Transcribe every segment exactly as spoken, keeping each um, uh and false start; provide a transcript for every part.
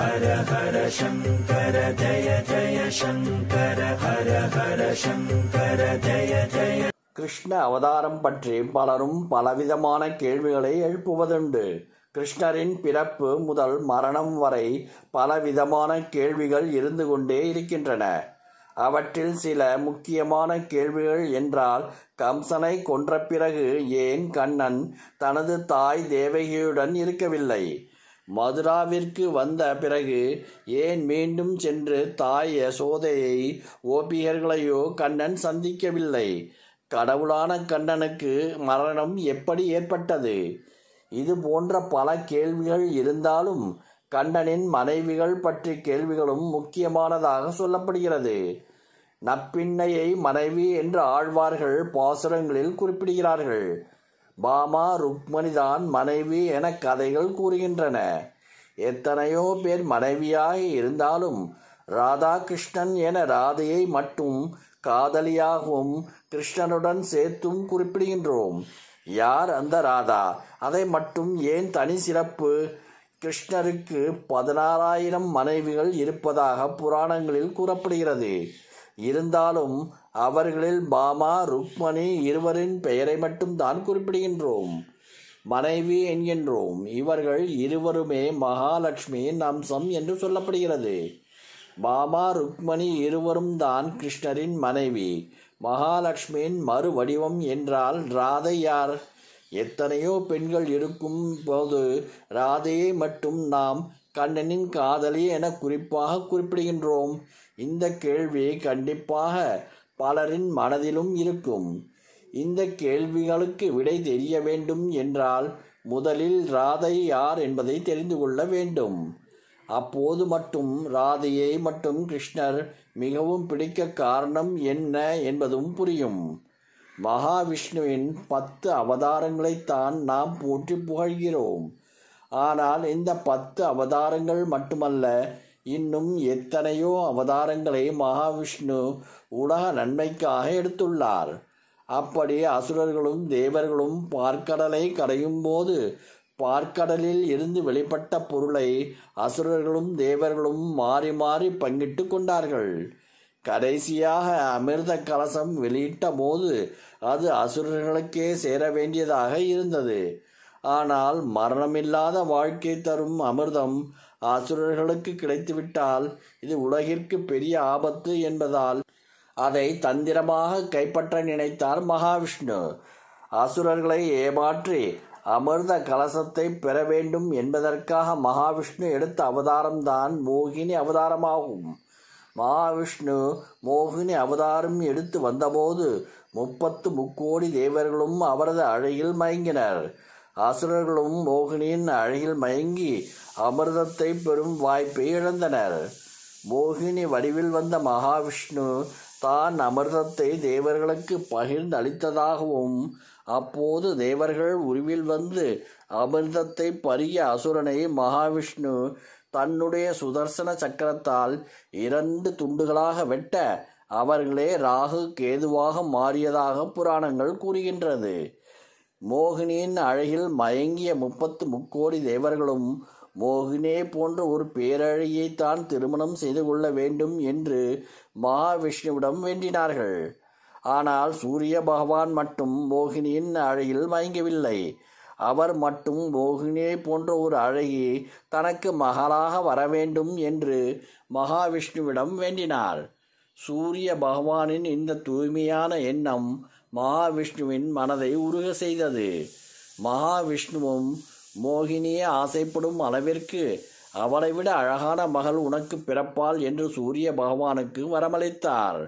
ஹர ஹர சங்கர ஜய ஜய சங்கர ஹர ஹர சங்கர ஜய ஜய. கிருஷ்ண அவதாரம் பற்றி பலரும் பலவிதமான கேள்விகளை எழுப்புவதுண்டு. கிருஷ்ணரின் பிறப்பு முதல் மரணம் வரை பலவிதமான கேள்விகள் இருந்து கொண்டே இருக்கின்றன. அவற்றில் சில முக்கியமான கேள்விகள் என்றால், கம்சனை கொன்ற பிறகு ஏன் கண்ணன் தனது தாய் தேவகியுடன் இருக்கவில்லை? மதுராவிற்கு வந்த பிறகு ஏன் மீண்டும் சென்று தாய் யசோதையை கோபியர்களையோ கண்ணன் சந்திக்கவில்லை? கடவுளான கண்ணனுக்கு மரணம் எப்படி ஏற்பட்டது? இது போன்ற பல கேள்விகள் இருந்தாலும் கண்ணனின் மனைவிகள் பற்றி கேள்விகளும் முக்கியமானதாக சொல்லப்படுகிறது. நப்பின்னையை மனைவி என்று ஆழ்வார்கள் பாசுரங்களில் குறிப்பிடுகிறார்கள். பாமா ருக்மணிதான் மனைவி என கதைகள் கூறுகின்றன. எத்தனையோ பேர் மனைவியாக இருந்தாலும் ராதாகிருஷ்ணன் என ராதையை மட்டும் காதலியாகவும் கிருஷ்ணனுடன் சேர்த்தும் குறிப்பிடுகின்றோம். யார் அந்த ராதா? அதை மட்டும் ஏன் தனி சிறப்பு? கிருஷ்ணருக்கு பதினாறாயிரம் மனைவிகள் இருப்பதாக புராணங்களில் கூறப்படுகிறது. இருந்தாலும் அவர்களில் பாமா ருக்மணி இருவரின் பெயரை மட்டும் தான் குறிப்பிடுகின்றோம், மனைவி என்கின்றோம். இவர்கள் இருவருமே மகாலட்சுமியின் அம்சம் என்று சொல்லப்படுகிறது. பாமா ருக்மணி இருவரும் தான் கிருஷ்ணரின் மனைவி. மகாலட்சுமியின் மறு வடிவம் என்றால் ராதை யார்? எத்தனையோ பெண்கள் இருக்கும் போது ராதையை மட்டும் நாம் கண்ணனின் காதலி என குறிப்பாக குறிப்பிடுகின்றோம். இந்த கேள்வி கண்டிப்பாக பலரின் மனதிலும் இருக்கும். இந்த கேள்விகளுக்கு விடை தெரிய வேண்டும் என்றால் முதலில் ராதை யார் என்பதை தெரிந்து கொள்ள வேண்டும். அப்போது மட்டும் ராதையை மட்டும் கிருஷ்ணர் மிகவும் பிடிக்க காரணம் என்ன என்பதும் புரியும். மகாவிஷ்ணுவின் பத்து அவதாரங்களைத்தான் நாம் போற்றி புகழ்கிறோம். ஆனால் இந்த பத்து அவதாரங்கள் மட்டுமல்ல, இன்னும் எத்தனையோ அவதாரங்களை மகாவிஷ்ணு உலக நன்மைக்காக எடுத்துள்ளார். அப்படி அசுரர்களும் தேவர்களும் பார்க்கடலை கடையும் போது பார்க்கடலில் இருந்து வெளிப்பட்ட பொருளை அசுரர்களும் தேவர்களும் மாறி மாறி பங்கிட்டு கொண்டார்கள். கடைசியாக அமிர்த கலசம் வெளியிட்ட போது அது அசுரர்களுக்கே சேர வேண்டியதாக இருந்தது. ஆனால் மரணமில்லாத வாழ்க்கை தரும் அமிர்தம் அசுரர்களுக்கு கிடைத்துவிட்டால் இது உலகிற்கு பெரிய ஆபத்து என்பதால் அதை தந்திரமாக கைப்பற்ற நினைத்தார் மகாவிஷ்ணு. அசுரர்களை ஏமாற்றி அமிர்த கலசத்தை பெற வேண்டும் என்பதற்காக மகாவிஷ்ணு எடுத்த அவதாரம்தான் மோகினி அவதாரமாகும். மகாவிஷ்ணு மோகினி அவதாரம் எடுத்து வந்தபோது முப்பத்து முக்கோடி தேவர்களும் அவரது அழகில் மயங்கினர். அசுரர்களும் மோகினியின் அழகில் மயங்கி அமிர்தத்தை பெறும் வாய்ப்பை இழந்தனர். மோகினி வடிவில் வந்த மகாவிஷ்ணு தான் அமிர்தத்தை தேவர்களுக்கு பகிர்ந்து அளித்ததாகவும், அப்போது தேவர்கள் உருவில் வந்து அமிர்தத்தை பருகிய அசுரனை மகாவிஷ்ணு தன்னுடைய சுதர்சன சக்கரத்தால் இரண்டு துண்டுகளாக வெட்ட அவர்களே ராகு கேதுவாக மாறியதாக புராணங்கள் கூறுகின்றது. மோகினியின் அழகில் மயங்கிய முப்பத்து முக்கோடி தேவர்களும் மோகினியை போன்ற ஒரு பேரழகியை தான் திருமணம் செய்து கொள்ள வேண்டும் என்று மகாவிஷ்ணுவிடம் வேண்டினார்கள். ஆனால் சூரிய பகவான் மட்டும் மோகினியின் அழகில் மயங்கவில்லை. அவர் மட்டும் மோகினியை போன்ற ஒரு அழகி தனக்கு மகளாக வர வேண்டும் என்று மகாவிஷ்ணுவிடம் வேண்டினார். சூரிய பகவானின் இந்த தூய்மையான எண்ணம் மகாவிஷ்ணுவின் மனதை உருக செய்தது. மகாவிஷ்ணுவும் மோகினியே ஆசைப்படும் அளவிற்கு அவளை விட அழகான மகள் உனக்கு பிறப்பாள் என்று சூரிய பகவானுக்கு வரமளித்தார்.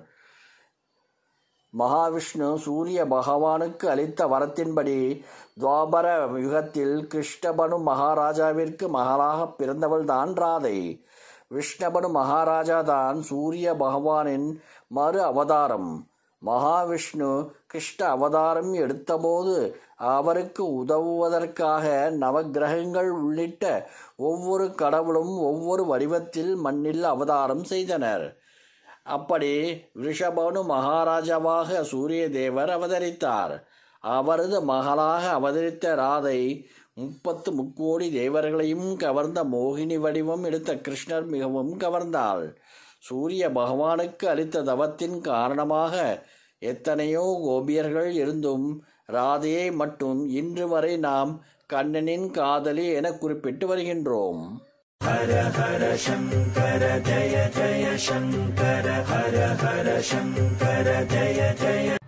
மகாவிஷ்ணு சூரிய பகவானுக்கு அளித்த வரத்தின்படி துவாபர யுகத்தில் கிருஷ்ணபனு மகாராஜாவிற்கு மகளாக பிறந்தவள்தான் ராதை. விஷ்ணபனு மகாராஜா தான் சூரிய பகவானின் மறு அவதாரம். மகாவிஷ்ணு கிருஷ்ண அவதாரம் எடுத்தபோது அவருக்கு உதவுவதற்காக நவக்கிரகங்கள் உள்ளிட்ட ஒவ்வொரு கடவுளும் ஒவ்வொரு வடிவத்தில் மண்ணில் அவதாரம் செய்தனர். அப்படி ரிஷபனு மகாராஜாவாக சூரிய தேவர் அவதரித்தார். அவரது மகளாக அவதரித்த ராதை முப்பத்து முக்கோடி தேவர்களையும் கவர்ந்த மோகினி வடிவம் எடுத்த கிருஷ்ணர் மிகவும் கவர்ந்தாள். சூரிய பகவானுக்கு அளித்த தவத்தின் காரணமாக எத்தனையோ கோபியர்கள் இருந்தும் ராதையை மட்டும் இன்று வரை நாம் கண்ணனின் காதலி என குறிப்பிட்டு வருகின்றோம். ஹர ஹர சங்கர ஜய ஜய சங்கர ஹர ஹர சங்கர ஜய ஜய